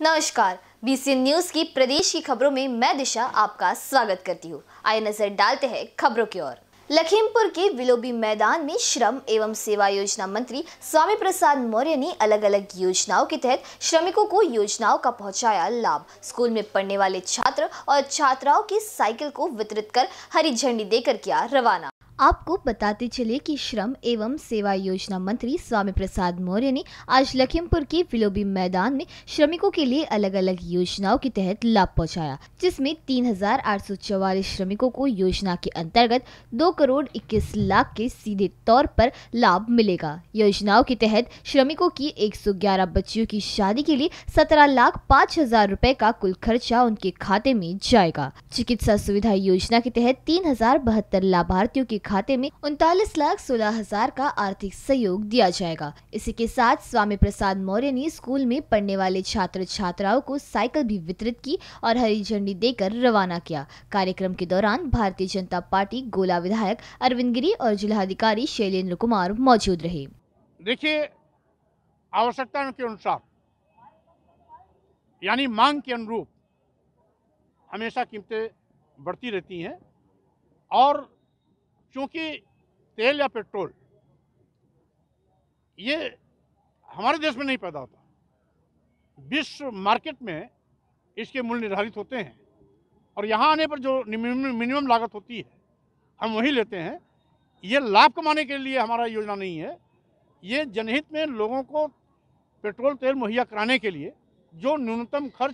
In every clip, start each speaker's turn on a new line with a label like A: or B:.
A: नमस्कार, BCN news की प्रदेश की खबरों में मैं दिशा आपका स्वागत करती हूँ। आइए नजर डालते हैं खबरों की ओर। लखीमपुर के विलोबी मैदान में श्रम एवं सेवा योजना मंत्री स्वामी प्रसाद मौर्य ने अलग अलग योजनाओं के तहत श्रमिकों को योजनाओं का पहुंचाया लाभ। स्कूल में पढ़ने वाले छात्र और छात्राओं की साइकिल को वितरित कर हरी झंडी देकर किया रवाना। आपको बताते चले कि श्रम एवं सेवा योजना मंत्री स्वामी प्रसाद मौर्य ने आज लखीमपुर के विलोबी मैदान में श्रमिकों के लिए अलग अलग योजनाओं के तहत लाभ पहुंचाया, जिसमें 3,844 श्रमिकों को योजना के अंतर्गत 2 करोड़ 21 लाख के सीधे तौर पर लाभ मिलेगा। योजनाओं के तहत श्रमिकों की 111 बच्चियों की शादी के लिए 17,05,000 रुपए का कुल खर्चा उनके खाते में जाएगा। चिकित्सा सुविधा योजना के तहत 3,072 लाभार्थियों के खाते में 39,16,000 का आर्थिक सहयोग दिया जाएगा। इसी के साथ स्वामी प्रसाद मौर्य ने स्कूल में पढ़ने वाले छात्र छात्राओं को साइकिल भी वितरित की और हरी झंडी देकर रवाना किया। कार्यक्रम के दौरान भारतीय जनता पार्टी गोला विधायक अरविंद गिरी और जिलाधिकारी शैलेंद्र कुमार मौजूद रहे।
B: देखिए, आवश्यकता के अनुसार यानी मांग के अनुरूप हमेशा कीमतें बढ़ती रहती हैं और क्योंकि तेल या पेट्रोल ये हमारे देश में नहीं पैदा होता, विश्व मार्केट में इसके मूल्य निर्धारित होते हैं और यहाँ आने पर जो मिनिमम लागत होती है हम वही लेते हैं। ये लाभ कमाने के लिए हमारा योजना नहीं है, ये जनहित में लोगों को पेट्रोल तेल मुहैया कराने के लिए जो न्यूनतम खर्च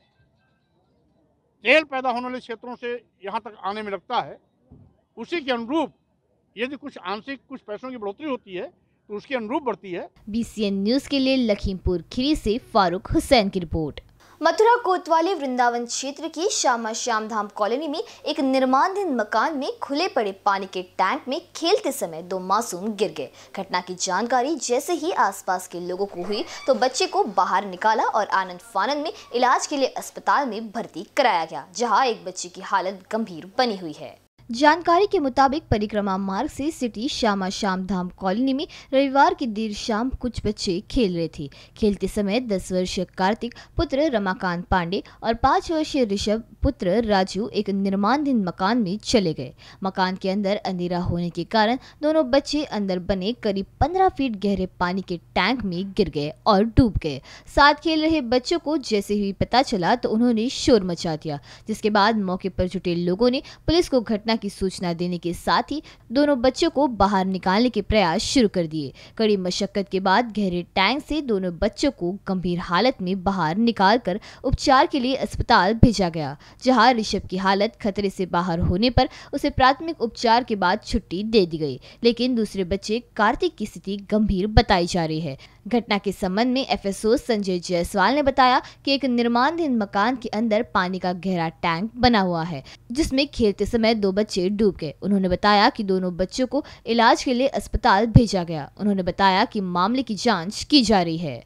B: तेल पैदा होने वाले क्षेत्रों से यहाँ तक आने में लगता है, उसी के अनुरूप यदि कुछ आंशिक कुछ पैसों की बढ़ोतरी होती है तो उसके अनुरूप बढ़ती है।
A: बीसीएन न्यूज के लिए लखीमपुर खीरी से फारूक हुसैन की रिपोर्ट। मथुरा कोतवाली वृंदावन क्षेत्र की श्यामा श्याम धाम कॉलोनी में एक निर्माणाधीन मकान में खुले पड़े पानी के टैंक में खेलते समय 2 मासूम गिर गए। घटना की जानकारी जैसे ही आसपास के लोगों को हुई तो बच्चे को बाहर निकाला और आनंद फानंद में इलाज के लिए अस्पताल में भर्ती कराया गया, जहां एक बच्चे की हालत गंभीर बनी हुई है। जानकारी के मुताबिक परिक्रमा मार्ग से सिटी श्यामा श्याम धाम कॉलोनी में रविवार की देर शाम कुछ बच्चे खेल रहे थे। खेलते समय 10 वर्षीय कार्तिक पुत्र रमाकांत पांडे और 5 वर्षीय ऋषभ पुत्र राजू एक निर्माणाधीन मकान में चले गए। मकान के अंदर अंधेरा होने के कारण दोनों बच्चे अंदर बने करीब 15 फीट गहरे पानी के टैंक में गिर गए और डूब गए। साथ खेल रहे बच्चों को जैसे ही पता चला तो उन्होंने शोर मचा दिया, जिसके बाद मौके पर जुटे लोगों ने पुलिस को घटना की सूचना देने के साथ ही दोनों बच्चों को बाहर निकालने के प्रयास शुरू कर दिए। कड़ी मशक्कत के बाद गहरे टैंक से दोनों बच्चों को गंभीर हालत में बाहर निकालकर उपचार के लिए अस्पताल भेजा गया, जहां ऋषभ की हालत खतरे से बाहर होने पर उसे प्राथमिक उपचार के बाद छुट्टी दे दी गई, लेकिन दूसरे बच्चे कार्तिक की स्थिति गंभीर बताई जा रही है। घटना के संबंध में एफएसओ संजय जायसवाल ने बताया कि एक निर्माणाधीन मकान के अंदर पानी का गहरा टैंक बना हुआ है, जिसमें खेलते समय 2 बच्चे डूब गए। उन्होंने बताया कि दोनों बच्चों को इलाज के लिए अस्पताल भेजा गया। उन्होंने बताया कि मामले की जांच की जा रही है।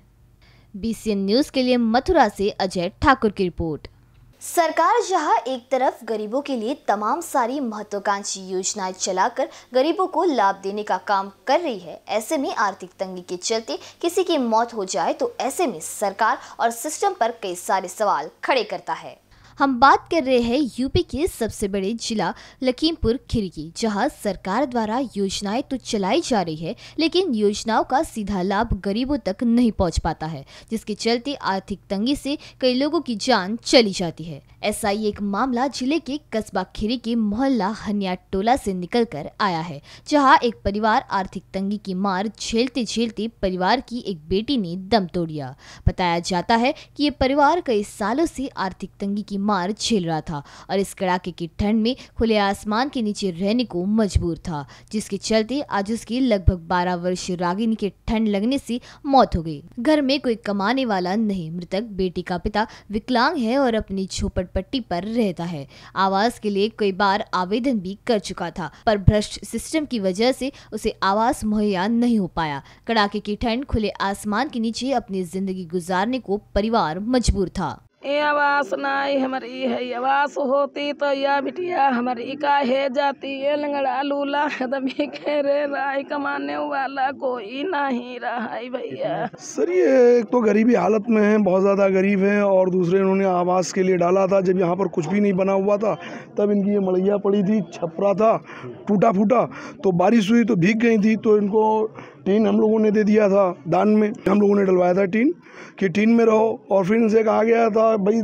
A: बीसीएन न्यूज के लिए मथुरा से अजय ठाकुर की रिपोर्ट। सरकार जहां एक तरफ गरीबों के लिए तमाम सारी महत्वाकांक्षी योजनाएं चलाकर गरीबों को लाभ देने का काम कर रही है, ऐसे में आर्थिक तंगी के चलते किसी की मौत हो जाए तो ऐसे में सरकार और सिस्टम पर कई सारे सवाल खड़े करता है। हम बात कर रहे हैं यूपी के सबसे बड़े जिला लखीमपुर खीरी की, जहां सरकार द्वारा योजनाएं तो चलाई जा रही है, लेकिन योजनाओं का सीधा लाभ गरीबों तक नहीं पहुंच पाता है, जिसके चलते आर्थिक तंगी से कई लोगों की जान चली जाती है। ऐसा ही एक मामला जिले के कस्बा खीरी के मोहल्ला हनिया टोला से निकल कर आया है, जहां एक परिवार आर्थिक तंगी की मार झेलते झेलते परिवार की एक बेटी ने दम तोड़ दिया। बताया जाता है कि ये परिवार कई सालों से आर्थिक तंगी की मार झेल रहा था और इस कड़ाके की ठंड में खुले आसमान के नीचे रहने को मजबूर था, जिसके चलते आज उसकी लगभग 12 वर्षीय रागिनी के ठंड लगने से मौत हो गई। घर में कोई कमाने वाला नहीं। मृतक बेटी का पिता विकलांग है और अपनी झोपड़पट्टी पर रहता है। आवास के लिए कई बार आवेदन भी कर चुका था, पर भ्रष्ट सिस्टम की वजह से उसे आवास मुहैया नहीं हो पाया। कड़ाके की ठंड खुले आसमान के नीचे अपनी जिंदगी गुजारने को परिवार मजबूर था।
C: ये आवास नहीं हमारी है, आवास होती तो यह बिटिया हमारी का है जाती है। लंगड़ा लूला आदमी रे राय कमाने वाला कोई नहीं रहा है भैया।
D: सर ये एक तो गरीबी हालत में है, बहुत ज़्यादा गरीब हैं, और दूसरे इन्होंने आवास के लिए डाला था जब यहाँ पर कुछ भी नहीं बना हुआ था, तब इनकी ये मड़ैया पड़ी थी, छपरा था टूटा फूटा, तो बारिश हुई तो भीग गई थी, तो इनको टीन हम लोगों ने दे दिया था दान में। हम लोगों ने डलवाया था टीन कि टीन में रहो, और फिर इनसे कहा गया था भाई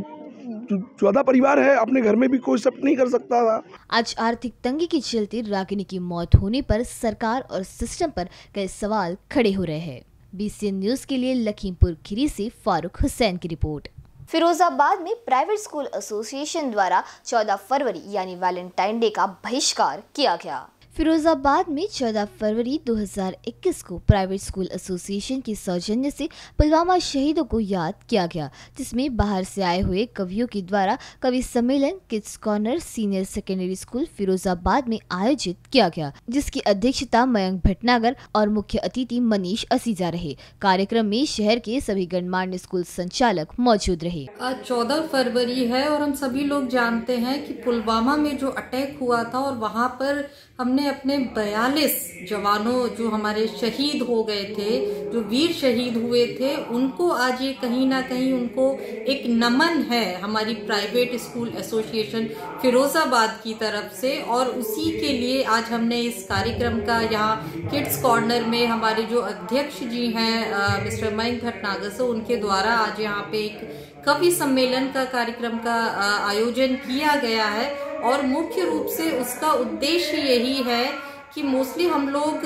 D: 14 परिवार है, अपने घर में भी कोई सब नहीं कर सकता था।
A: आज आर्थिक तंगी के चलते रागिनी की मौत होने पर सरकार और सिस्टम पर कई सवाल खड़े हो रहे हैं। BCN न्यूज के लिए लखीमपुर खीरी से फारूक हुसैन की रिपोर्ट। फिरोजाबाद में प्राइवेट स्कूल एसोसिएशन द्वारा 14 फरवरी यानी वैलेंटाइन डे का बहिष्कार किया गया। फिरोजाबाद में 14 फरवरी 2021 को प्राइवेट स्कूल एसोसिएशन के सौजन्य से पुलवामा शहीदों को याद किया गया, जिसमें बाहर से आए हुए कवियों के द्वारा कवि सम्मेलन kids corner senior secondary school Firozabad में आयोजित किया गया, जिसकी अध्यक्षता मयंक भटनागर और मुख्य अतिथि मनीष असीजा रहे। कार्यक्रम में शहर के सभी गणमान्य स्कूल संचालक मौजूद रहे।
E: आज 14 फरवरी है और हम सभी लोग जानते हैं कि पुलवामा में जो अटैक हुआ था और वहां पर हमने अपने 42 जवानों जो हमारे शहीद हो गए थे, जो वीर शहीद हुए थे, उनको आज ये कहीं ना कहीं उनको एक नमन है हमारी प्राइवेट स्कूल एसोसिएशन फिरोजाबाद की तरफ से। और उसी के लिए आज हमने इस कार्यक्रम का यहाँ किड्स कॉर्नर में हमारे जो अध्यक्ष जी हैं मिस्टर मयंक भटनागर से, उनके द्वारा आज यहाँ पे एक कवि सम्मेलन का कार्यक्रम का आयोजन किया गया है। और मुख्य रूप से उसका उद्देश्य यही है कि मोस्टली हम लोग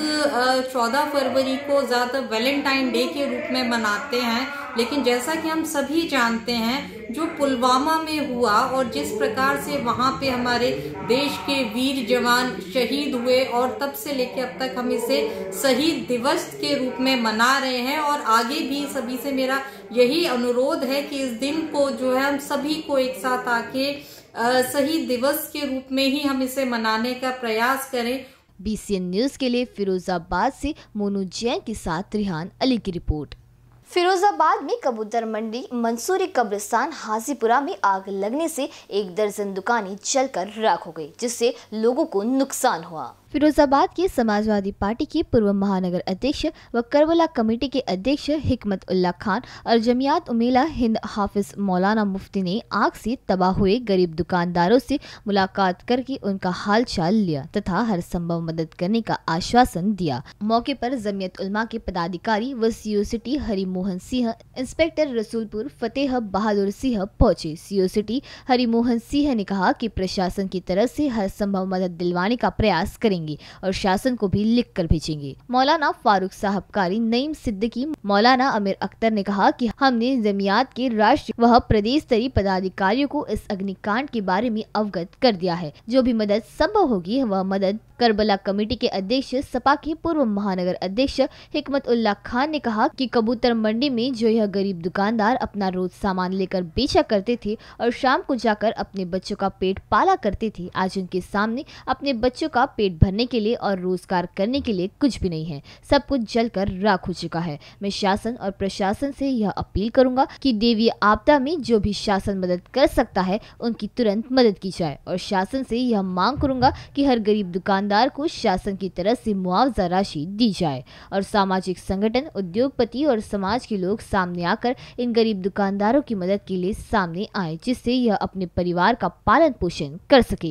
E: 14 फरवरी को ज़्यादा वैलेंटाइन डे के रूप में मनाते हैं, लेकिन जैसा कि हम सभी जानते हैं जो पुलवामा में हुआ और जिस प्रकार से वहाँ पे हमारे देश के वीर जवान शहीद हुए, और तब से लेकर अब तक हम इसे शहीद दिवस के रूप में मना रहे हैं। और आगे भी सभी से मेरा यही अनुरोध है कि इस दिन को जो है हम सभी को एक साथ आके शहीद दिवस के रूप में ही हम इसे मनाने का प्रयास करें।
A: BCN न्यूज के लिए फिरोजाबाद से मोनू जैन के साथ रिहान अली की रिपोर्ट। फिरोजाबाद में कबूतर मंडी मंसूरी कब्रिस्तान हाजीपुरा में आग लगने से 1 दर्जन दुकानें जलकर राख हो गई, जिससे लोगों को नुकसान हुआ। फिरोजाबाद के समाजवादी पार्टी के पूर्व महानगर अध्यक्ष व करबला कमेटी के अध्यक्ष हिकमत उल्ला खान और जमियात उमेला हिंद हाफिज मौलाना मुफ्ती ने आग से तबाह हुए गरीब दुकानदारों से मुलाकात करके उनका हाल चाल लिया तथा हर संभव मदद करने का आश्वासन दिया। मौके पर जमियत उलमा के पदाधिकारी व CO city Harimohan Singh, inspector Rasulpur Fateh Bahadur Singh पहुँचे। CO सिटी हरिमोहन सिंह ने कहा कि प्रशासन की तरफ से हर संभव मदद दिलवाने का प्रयास करेंगे और शासन को भी लिख कर भेजेंगे। मौलाना फारूक साहब कारी, नईम सिद्दीकी, मौलाना आमिर अख्तर ने कहा कि हमने जमियात के राष्ट्रीय व प्रदेश स्तरीय पदाधिकारियों को इस अग्निकांड के बारे में अवगत कर दिया है। जो भी मदद संभव होगी वह मदद। करबला कमेटी के अध्यक्ष सपा के पूर्व महानगर अध्यक्ष हिकमत उल्ला खान ने कहा कि कबूतर मंडी में जो यह गरीब दुकानदार अपना रोज सामान लेकर बेचा करते थे और शाम को जाकर अपने बच्चों का पेट पाला करते थे, आज उनके सामने अपने बच्चों का पेट भरने के लिए और रोजगार करने के लिए कुछ भी नहीं है। सब कुछ जलकर राख हो चुका है। मैं शासन और प्रशासन से यह अपील करूंगा कि देवी आपदा में जो भी शासन मदद कर सकता है उनकी तुरंत मदद की जाए, और शासन से यह मांग करूंगा कि हर गरीब दुकानदार को शासन की तरफ से मुआवजा राशि दी जाए और सामाजिक संगठन, उद्योगपति और समाज के लोग सामने आकर इन गरीब दुकानदारों की मदद के लिए सामने आए, जिससे यह अपने परिवार का पालन पोषण कर सके।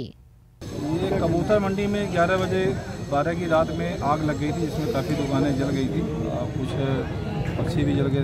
F: ये कबूतर मंडी में 11 बजे 12 की रात में आग लग गई थी, जिसमें काफ़ी दुकानें जल गई थी, कुछ पक्षी भी जल गए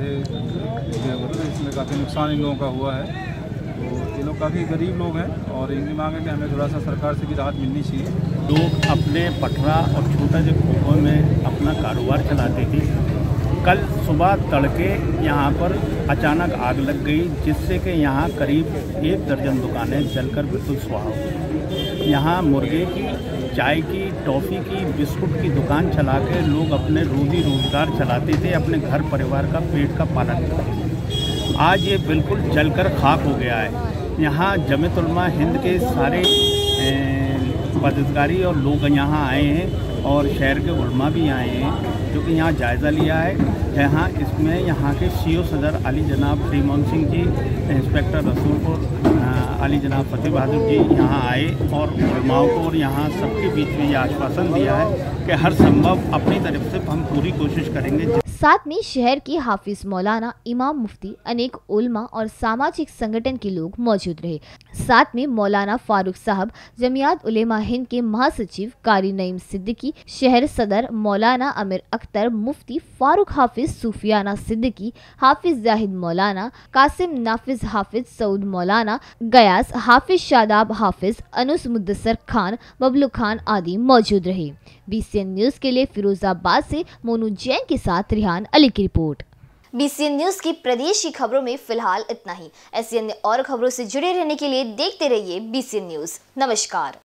F: थे, इसमें काफ़ी नुकसान इन लोगों का हुआ है। तो ये लोग काफ़ी गरीब लोग हैं और इनकी मांग है कि हमें थोड़ा सा सरकार से भी राहत मिलनी चाहिए।
G: लोग अपने पटरा और छोटा जो खोखों में अपना कारोबार चलाते थे। कल सुबह तड़के यहाँ पर अचानक आग लग गई, जिससे कि यहाँ करीब 1 दर्जन दुकानें जलकर बिल्कुल स्वाहा हो गई। यहाँ मुर्गे की, चाय की, टॉफ़ी की, बिस्कुट की दुकान चला के लोग अपने रोजी रोजगार चलाते थे, अपने घर परिवार का पेट का पालन करते थे। आज ये बिल्कुल जलकर खाक हो गया है। यहाँ जमियत उलमा हिंद के सारे पदाधिकारी और लोग यहाँ आए हैं और शहर के उलमा भी आए हैं, जो कि यहाँ जायज़ा लिया है। यहाँ इसमें यहाँ के CO सदर अली जनाब श्रीमोहन सिंह जी, इंस्पेक्टर रसूलपुर अली जनाब फतेह बहादुर जी यहाँ आए और उलमाओं को और यहाँ सबके बीच में ये आश्वासन दिया है कि हर संभव अपनी तरफ से हम पूरी कोशिश करेंगे।
A: साथ में शहर के हाफिज मौलाना, इमाम मुफ्ती, अनेक उलमा और सामाजिक संगठन के लोग मौजूद रहे। साथ में मौलाना फारूक साहब, जमियात उलेमा हिंद के महासचिव कारी नईम सिद्दीकी, शहर सदर मौलाना अमीर अख्तर, मुफ्ती फारूक हाफिज सूफियाना सिद्दीकी, हाफिज जाहिद मौलाना, कासिम नाफिज हाफिज, सऊद मौलाना, गयास हाफिज, शादाब हाफिज, अनुस मुद्दसर खान, बबलू खान आदि मौजूद रहे। BCN न्यूज के लिए फिरोजाबाद से मोनू जैन के साथ रिहान अली की रिपोर्ट। BCN न्यूज की प्रदेश की खबरों में फिलहाल इतना ही। ऐसी अन्य और खबरों से जुड़े रहने के लिए देखते रहिए BCN न्यूज। नमस्कार।